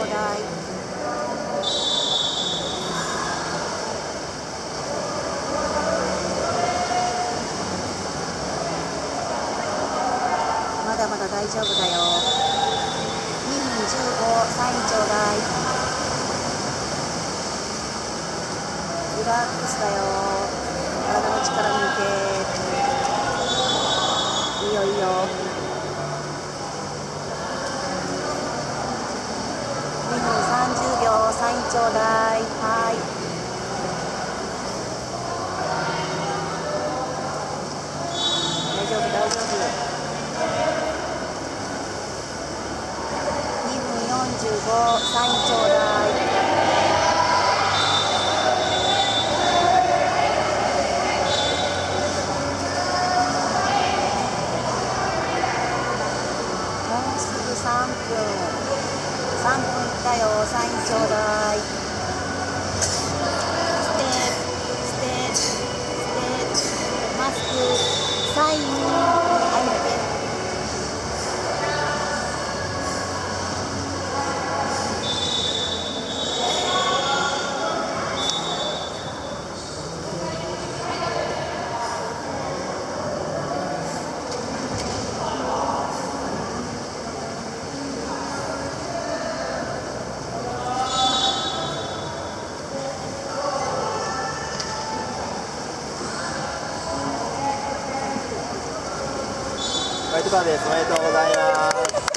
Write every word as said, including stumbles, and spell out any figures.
うだい。まだまだ大丈夫だよ。にふんじゅうご、サインちょうだい。リラックスだよ。体の力抜け。いいよいいよ。にふんさんじゅうびょう、サインちょうだい。はい。大丈夫大丈夫。にふんよんじゅうご、サインちょうだい。さんぷん、さんぷんいったよ。サインちょうだい。ステップ、ステップ、ステップ、マスク、サイン、はい、待って。 ホワイトカーです。おめでとうございます。